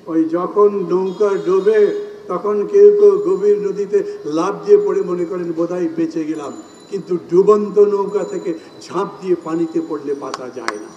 ওই যখন নৌকা ডোবে তখন কেউ কেউ গভীর নদীতে লাফ দিয়ে পড়ে মনে করেন বোধহয় বেঁচে গেলাম, কিন্তু ডুবন্ত নৌকা থেকে ঝাঁপ দিয়ে পানিতে পড়লে বাঁচা যায় না।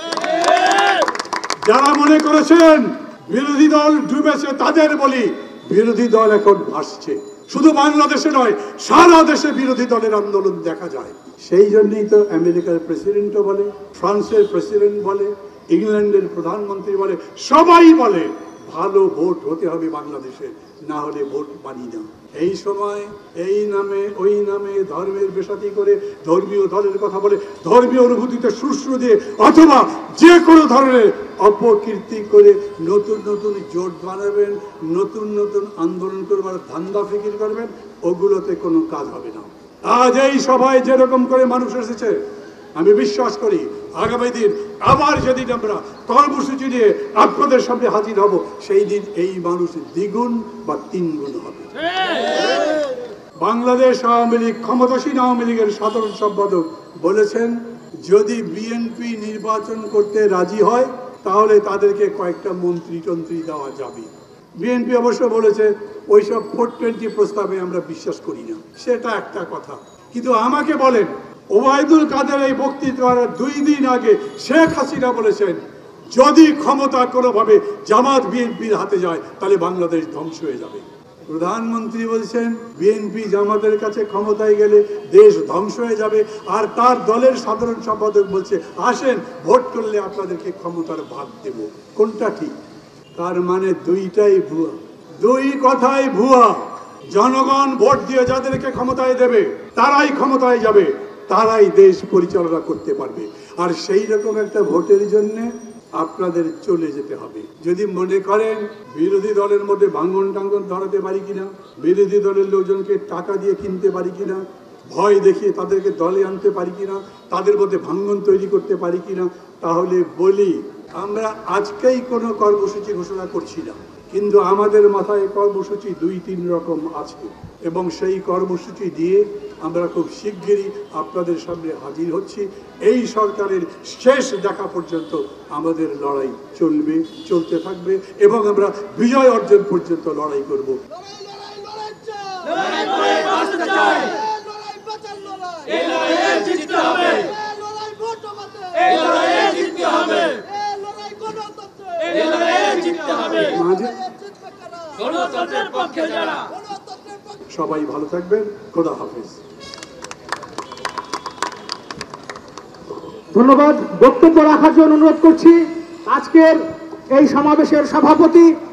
যারা মনে করেছেন বিরোধী দল ডুবেছে তাদের বলি, বিরোধী দল এখন ভাসছে। শুধু বাংলাদেশে নয়, সারা দেশে বিরোধী দলের আন্দোলন দেখা যায়। সেই জন্যই তো আমেরিকার প্রেসিডেন্টও বলে, ফ্রান্সের প্রেসিডেন্ট বলে, ইংল্যান্ডের প্রধানমন্ত্রী বলে, সবাই বলে ভালো ভোট হতে হবে বাংলাদেশে, না হলে ভোট মানি না। এই সময় এই নামে ওই নামে ধর্মের বেশাতি করে ধর্মীয় দলের কথা বলে ধর্মীয় অনুভূতিতে শুশ্রূ দিয়ে অথবা যে কোনো ধরনের অপকীর্তি করে নতুন নতুন জোট বানাবেন, নতুন নতুন আন্দোলন করবার ধান্দা ফিকির করবেন, ওগুলোতে কোনো কাজ হবে না। আজ এই সভায় যেরকম করে মানুষ এসেছে, আমি বিশ্বাস করি আগামী দিন আবার যেদিন আমরা কর্মসূচি নিয়ে আপনাদের সামনে হাজির হব, সেই দিন এই মানুষ দ্বিগুণ বা তিনগুণ হবে। বাংলাদেশ আওয়ামী লীগ, ক্ষমতাসীন আওয়ামী লীগের সাধারণ সম্পাদক বলেছেন, যদি বিএনপি নির্বাচন করতে রাজি হয় তাহলে তাদেরকে কয়েকটা মন্ত্রী দেওয়া যাবে। বিএনপি অবশ্য বলেছে ওইসব 420 প্রস্তাবে আমরা বিশ্বাস করি না, সেটা একটা কথা। কিন্তু আমাকে বলেন, ওবায়দুল কাদের এই বক্তৃতার 2 দিন আগে শেখ হাসিনা বলেছেন যদি ক্ষমতা কোনোভাবে জামাত বিএনপির হাতে যায় তাহলে বাংলাদেশ ধ্বংস হয়ে যাবে। প্রধানমন্ত্রী বলছেন বিএনপি জামাতের কাছে ক্ষমতায় গেলে দেশ ধ্বংস হয়ে যাবে, আর তার দলের সাধারণ সম্পাদক বলছে আসেন ভোট করলে আপনাদেরকে ক্ষমতার ভাগ দেব। কোনটা ঠিক? তার মানে দুইটাই ভুয়া, দুই কথাই ভুয়া। জনগণ ভোট দিয়ে যাদেরকে ক্ষমতায় দেবে তারাই ক্ষমতায় যাবে, তারাই দেশ পরিচালনা করতে পারবে। আর সেই রকম একটা ভোটের জন্য আপনাদের চলে যেতে হবে। যদি মনে করেন বিরোধী দলের মধ্যে ভাঙ্গন টাঙ্গন ধরাতে পারি কিনা, বিরোধী দলের লোকজনকে টাকা দিয়ে কিনতে পারি কিনা, ভয় দেখিয়ে তাদেরকে দলে আনতে পারি কিনা, তাদের মধ্যে ভাঙ্গন তৈরি করতে পারি কিনা, তাহলে বলি আমরা আজকেই কোনো কর্মসূচি ঘোষণা করছি না, কিন্তু আমাদের মাথায় কর্মসূচি 2-3 রকম আছে এবং সেই কর্মসূচি দিয়ে আমরা খুব শিগগিরই আপনাদের সামনে হাজির হচ্ছি। এই সরকারের শেষ দেখা পর্যন্ত আমাদের লড়াই চলবে, চলতে থাকবে এবং আমরা বিজয় অর্জন পর্যন্ত লড়াই করব। সবাই ভালো থাকবেন, খোদা হাফেজ। ধন্যবাদ। বক্তব্য রাখার জন্য অনুরোধ করছি আজকের এই সমাবেশের সভাপতি